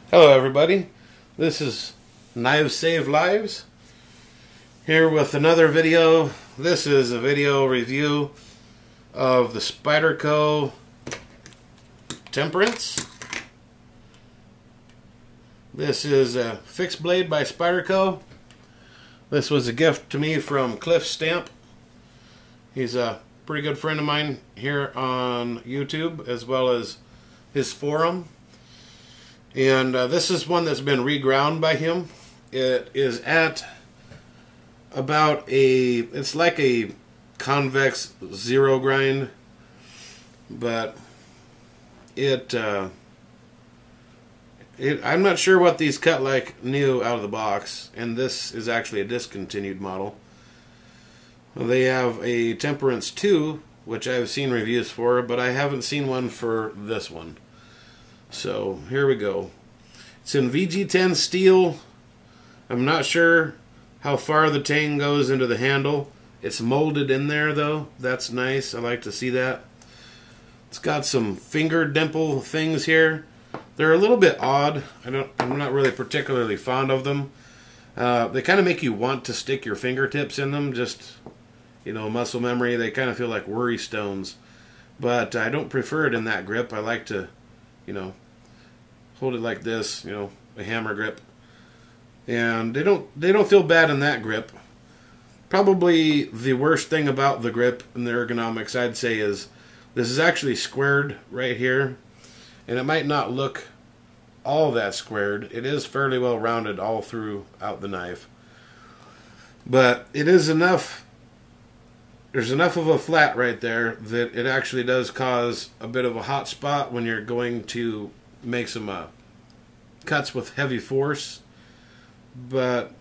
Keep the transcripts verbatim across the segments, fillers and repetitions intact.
Hello everybody, this is Knives Save Lives, here with another video. This is a video review of the Spyderco Temperance. This is a fixed blade by Spyderco. This was a gift to me from Cliff Stamp. He's a pretty good friend of mine here on YouTube as well as his forum. And uh, this is one that's been reground by him. It is at about a, it's like a convex zero grind, but it, uh, it, I'm not sure what these cut like new out of the box, and this is actually a discontinued model. They have a Temperance two, which I've seen reviews for, but I haven't seen one for this one. So here we go. It's in V G ten steel. I'm not sure how far the tang goes into the handle. It's molded in there though. That's nice. I like to see that. It's got some finger dimple things here. They're a little bit odd. I don't. I'm not really particularly fond of them. Uh, they kind of make you want to stick your fingertips in them. Just, you know, muscle memory. They kind of feel like worry stones. But I don't prefer it in that grip. I like to, you know, hold it like this, you know, a hammer grip. And they don't they don't feel bad in that grip. Probably the worst thing about the grip and the ergonomics, I'd say, is this is actually squared right here. And it might not look all that squared. It is fairly well rounded all throughout the knife. But it is enough, there's enough of a flat right there that it actually does cause a bit of a hot spot when you're going to make some uh, cuts with heavy force. But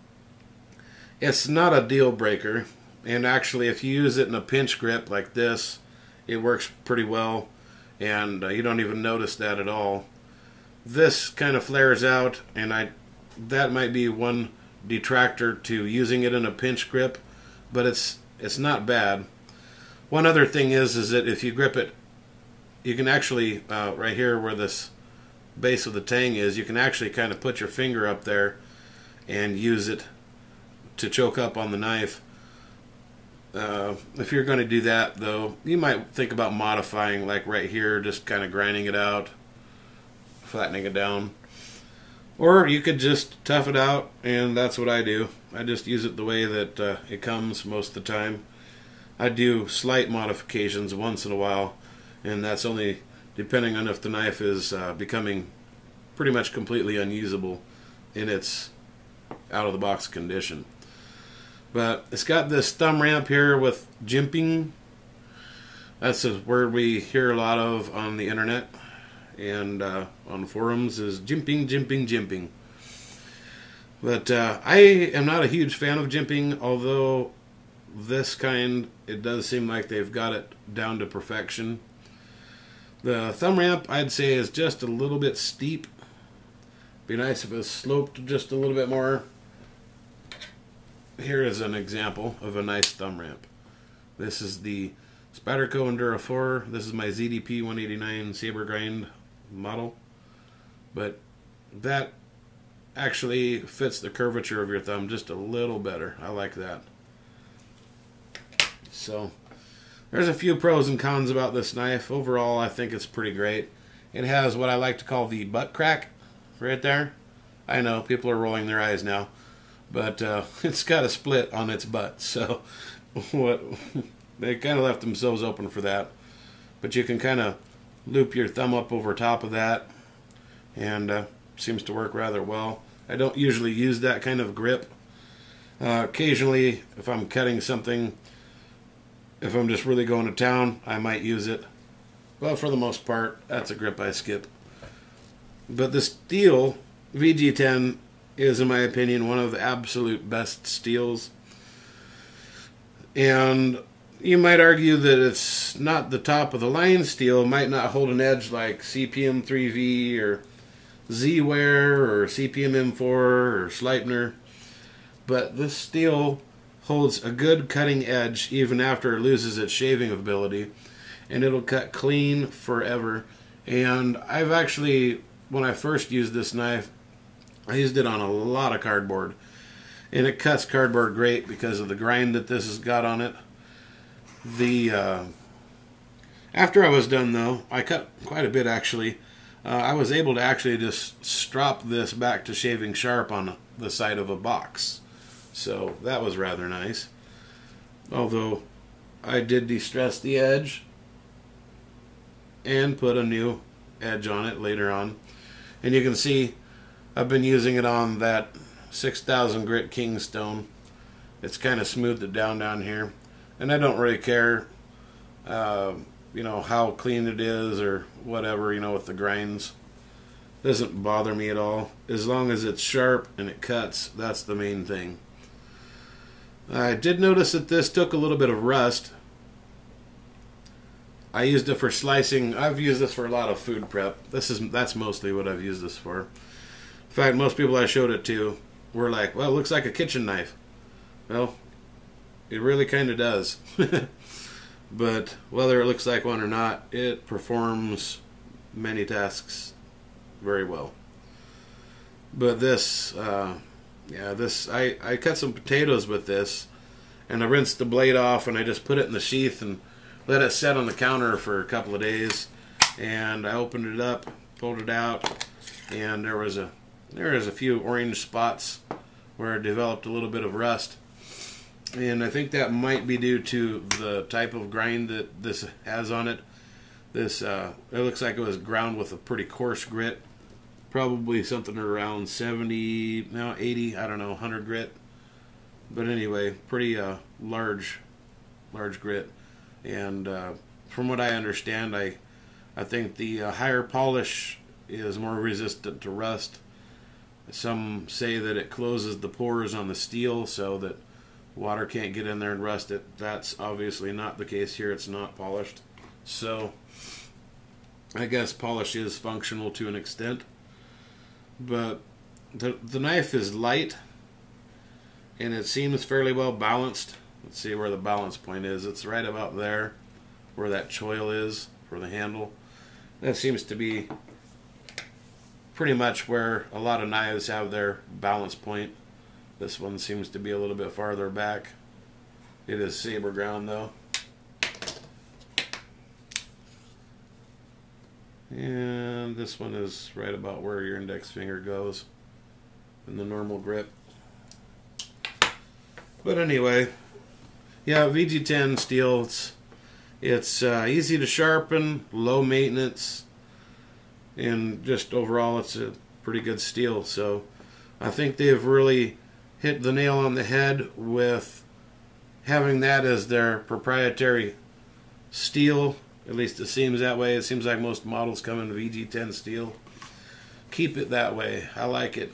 it's not a deal breaker. And actually, if you use it in a pinch grip like this, it works pretty well. And uh, you don't even notice that at all. This kind of flares out, and I that might be one detractor to using it in a pinch grip, but it's it's not bad. One other thing is is that if you grip it, you can actually uh, right here where this base of the tang is, you can actually kind of put your finger up there and use it to choke up on the knife. Uh, if you're going to do that, though, you might think about modifying, like right here, just kind of grinding it out, flattening it down. Or you could just tough it out, and that's what I do. I just use it the way that uh, it comes most of the time. I do slight modifications once in a while, and that's only depending on if the knife is uh, becoming pretty much completely unusable in its out-of-the-box condition. But it's got this thumb ramp here with jimping. That's a word we hear a lot of on the internet and uh, on forums, is jimping, jimping, jimping. But uh, I am not a huge fan of jimping, although this kind, it does seem like they've got it down to perfection. The thumb ramp, I'd say, is just a little bit steep. Be nice if it was sloped just a little bit more. Here is an example of a nice thumb ramp. This is the Spyderco Endura four. This is my Z D P one eighty-nine Saber Grind model. But that actually fits the curvature of your thumb just a little better. I like that. So there's a few pros and cons about this knife. Overall, I think it's pretty great. It has what I like to call the butt crack right there. I know people are rolling their eyes now, but uh, it's got a split on its butt, so what they kind of left themselves open for that. But you can kind of loop your thumb up over top of that, and uh, seems to work rather well. I don't usually use that kind of grip. Uh, occasionally, if I'm cutting something, if I'm just really going to town, I might use it. But for the most part, that's a grip I skip. But the steel V G ten is, in my opinion, one of the absolute best steels. And you might argue that it's not the top of the line steel, might not hold an edge like C P M three V or Z-Wear or C P M M four or Sleipner. But this steel holds a good cutting edge even after it loses its shaving ability, and it'll cut clean forever. And I've actually when I first used this knife, I used it on a lot of cardboard. And it cuts cardboard great because of the grind that this has got on it. The uh, After I was done, though, I cut quite a bit, actually. Uh, I was able to actually just strop this back to shaving sharp on the side of a box. So that was rather nice. Although I did de-stress the edge and put a new edge on it later on. And you can see I've been using it on that six thousand grit Kingstone. It's kind of smoothed it down down here. And I don't really care, uh, you know, how clean it is or whatever, you know, with the grinds. Doesn't bother me at all. As long as it's sharp and it cuts, that's the main thing. I did notice that this took a little bit of rust. I used it for slicing. I've used this for a lot of food prep. This is that's mostly what I've used this for. In fact, most people I showed it to were like, well, it looks like a kitchen knife. Well, it really kind of does. But whether it looks like one or not, it performs many tasks very well. But this, uh, yeah, this, I, I cut some potatoes with this, and I rinsed the blade off, and I just put it in the sheath and let it set on the counter for a couple of days. And I opened it up, pulled it out, and there was a there was a few orange spots where it developed a little bit of rust. And I think that might be due to the type of grind that this has on it. This, uh, it looks like it was ground with a pretty coarse grit. Probably something around seventy, no, eighty, I don't know, one hundred grit. But anyway, pretty uh, large, large grit. And uh, from what I understand, I, I think the uh, higher polish is more resistant to rust. Some say that it closes the pores on the steel so that water can't get in there and rust it. That's obviously not the case here. It's not polished. So I guess polish is functional to an extent. But the, the knife is light, and it seems fairly well balanced. Let's see where the balance point is. It's right about there where that choil is for the handle. That seems to be pretty much where a lot of knives have their balance point. This one seems to be a little bit farther back. It is saber ground though. And this one is right about where your index finger goes in the normal grip. But anyway, yeah, V G ten steel, it's, it's uh, easy to sharpen, low maintenance, and just overall it's a pretty good steel. So I think they've really hit the nail on the head with having that as their proprietary steel. At least it seems that way. It seems like most models come in V G ten steel. Keep it that way. I like it.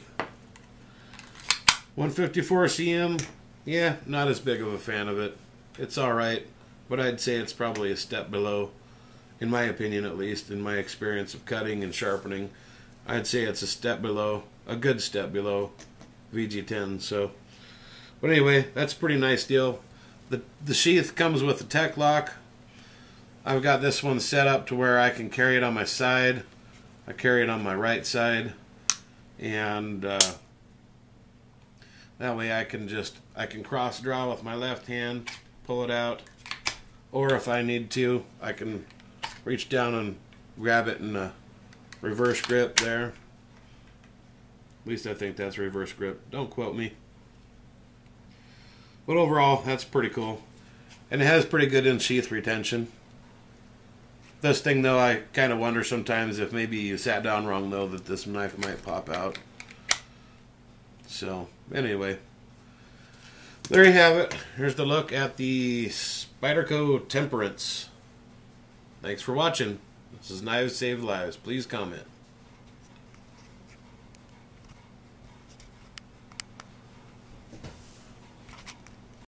one fifty-four C M, yeah, not as big of a fan of it. It's alright, but I'd say it's probably a step below, in my opinion at least, in my experience of cutting and sharpening. I'd say it's a step below, a good step below V G ten. So, but anyway, that's a pretty nice deal. The, the sheath comes with a tech lock. I've got this one set up to where I can carry it on my side. I carry it on my right side, and uh, that way I can just I can cross draw with my left hand, pull it out, or if I need to, I can reach down and grab it in a reverse grip there. At least I think that's reverse grip. Don't quote me. But overall, that's pretty cool, and it has pretty good in sheath retention. This thing, though, I kind of wonder sometimes if maybe you sat down wrong, though, that this knife might pop out. So, anyway. There you have it. Here's the look at the Spyderco Temperance. Thanks for watching. This is Knives Save Lives. Please comment.